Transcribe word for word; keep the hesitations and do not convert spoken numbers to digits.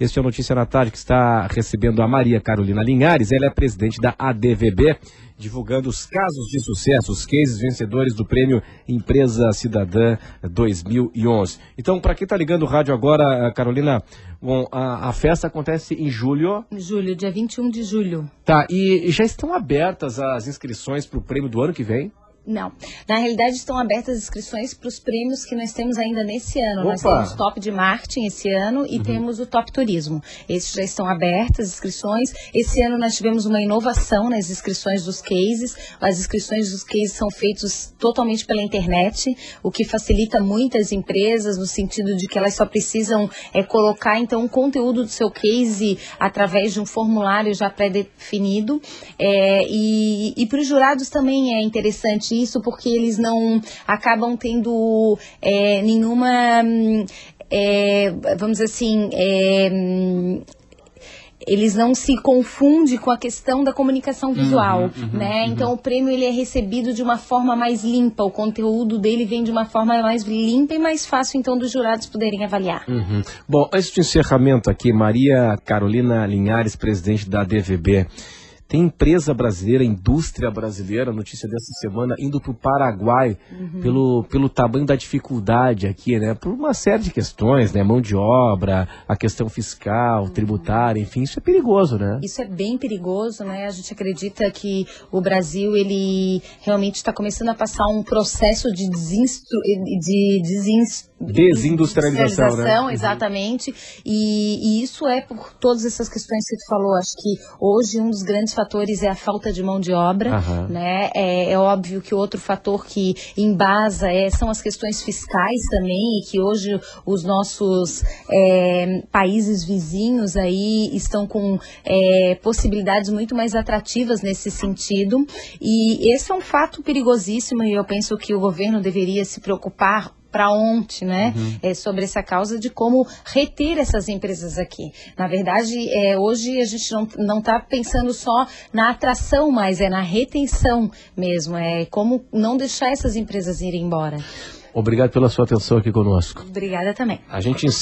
Este é o Notícia na Tarde, que está recebendo a Maria Carolina Linhares. Ela é presidente da A D V B, divulgando os casos de sucesso, os cases vencedores do Prêmio Empresa Cidadã dois mil e onze. Então, para quem está ligando o rádio agora, Carolina, bom, a, a festa acontece em julho. Em julho, dia vinte e um de julho. Tá, e já estão abertas as inscrições para o prêmio do ano que vem? Não. Na realidade, estão abertas as inscrições para os prêmios que nós temos ainda nesse ano. Opa. Nós temos Top de Marketing esse ano e uhum. temos o Top Turismo. Esses já estão abertas as inscrições. Esse ano nós tivemos uma inovação nas inscrições dos cases. As inscrições dos cases são feitas totalmente pela internet, o que facilita muitas empresas no sentido de que elas só precisam é, colocar então o conteúdo do seu case através de um formulário já pré-definido. É, e e para os jurados também é interessante isso, porque eles não acabam tendo é, nenhuma, é, vamos dizer assim, é, eles não se confundem com a questão da comunicação visual, uhum, uhum, né? Uhum. Então o prêmio ele é recebido de uma forma mais limpa, o conteúdo dele vem de uma forma mais limpa e mais fácil então dos jurados poderem avaliar. Uhum. Bom, antes do encerramento aqui, Maria Carolina Linhares, presidente da A D V B. Tem empresa brasileira, indústria brasileira, notícia dessa semana, indo para o Paraguai, uhum. pelo, pelo tamanho da dificuldade aqui, né? Por uma série de questões, né? Mão de obra, a questão fiscal, uhum. tributária, enfim, isso é perigoso, né? Isso é bem perigoso, né? A gente acredita que o Brasil, ele realmente está começando a passar um processo de desinstru... de desinstru... desindustrialização, né? Exatamente. Uhum. E, e isso é por todas essas questões que tu falou. Acho que hoje um dos grandes fatores é a falta de mão de obra, uhum. né? É, é óbvio que o outro fator que embasa é, são as questões fiscais também, e que hoje os nossos é, países vizinhos aí estão com é, possibilidades muito mais atrativas nesse sentido. E esse é um fato perigosíssimo e eu penso que o governo deveria se preocupar para ontem, né, uhum. é, sobre essa causa de como reter essas empresas aqui. Na verdade, é, hoje a gente não não está pensando só na atração, mas é na retenção mesmo, é como não deixar essas empresas irem embora. Obrigado pela sua atenção aqui conosco. Obrigada também. A gente